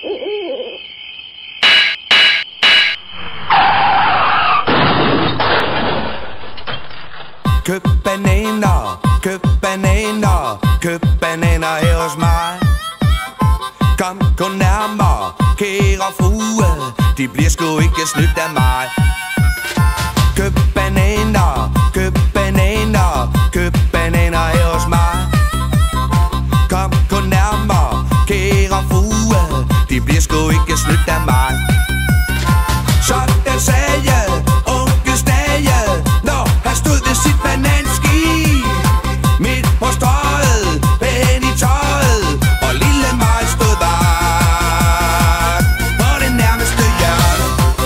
Køb bananer, køb bananer, køb bananer her hos mig. Kom kun nærmere, kære frue, de bliver sgu ikke snydt af mig. Køb bananer, køb bananer, køb bananer her hos mig. Kom kun nærmere, kære frue, de bliver sgu ikke snydt af mig. Sådan sagde onkel Stage, når han stod ved sit bananski. Midt på strøget, pæn i tøjet, og lille mig stod vagt på det nærmeste hjørne.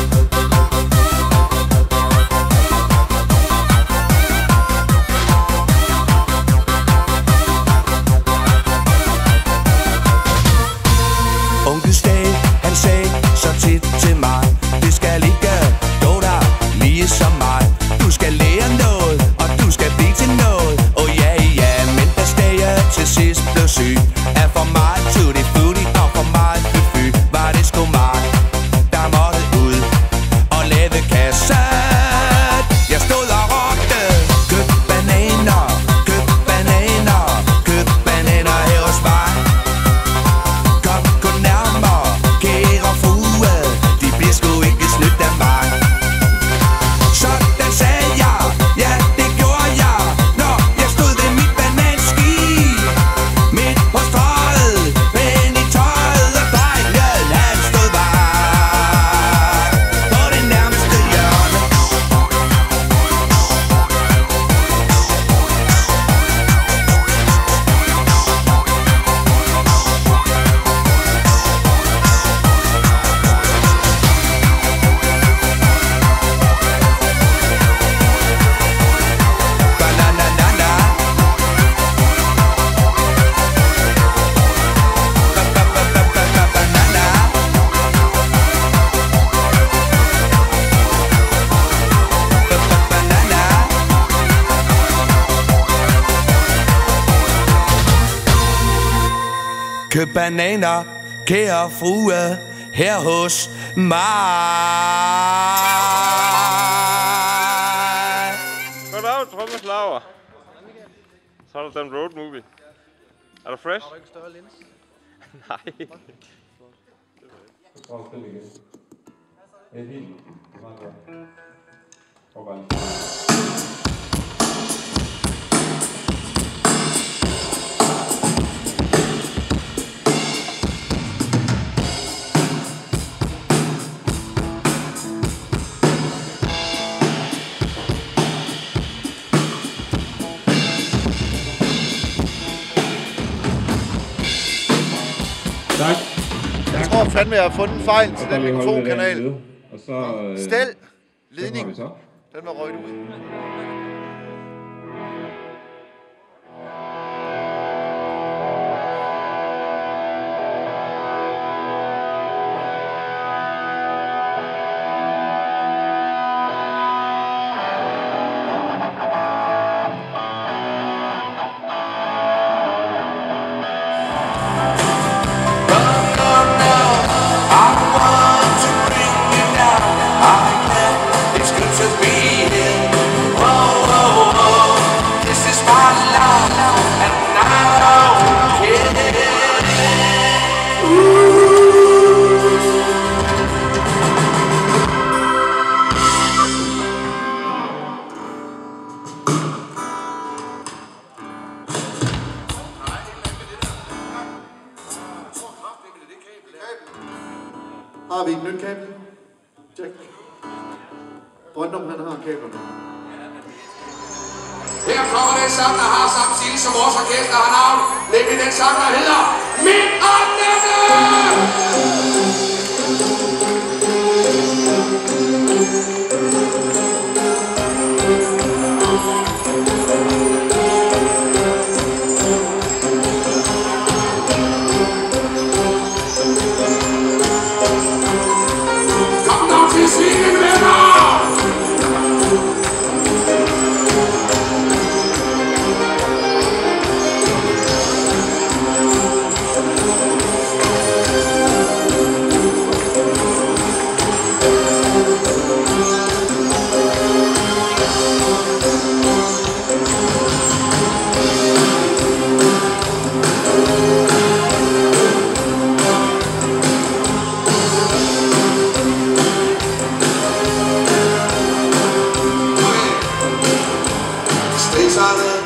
Onkel Stage, han sagde så tit til mig: det skal ikke gå dig lige som mig. Du skal lære noget, og du skal blive til noget. Oh ja, ja, men da Stage til sidst blev syg af for meget tutti frutti og for meget fy, var det sgu mig, der måtte ud og lave kasse. Jeg stod og råbte: køb bananer, køb bananer, køb bananer her hos mig. Kom kun nærmere, kære frue, de bliver sgu ikke snydt af mig. Sådan sagde jeg, ja det gjorde jeg, når jeg stod ved mit bananski. Midt på strøget, pæn i tøjet, og drengen han stod vagt på det nærmeste hjørne. Bananana, banana. Banana. Køb bananer, kære frue, her hos mig. Goddag, trommeslager. Så har du den road movie. Er du fresh? Har du ikke større lins? Nej. Prøv at spille igen. Det er fint. Det er meget godt. Okay. Tak. Jeg tror fandme, jeg har fundet en fejl til den mikrofonkanal. Og så... Stel! Ledning. Ledning. Den var røget ud. Har vi et nyt kabel? Check. Brøndum, han har kablerne. Her kommer den sang, der har samme titel som vores orkester har navn, nemlig den sang, der hedder Mit Kom nu til svingen, venner! startet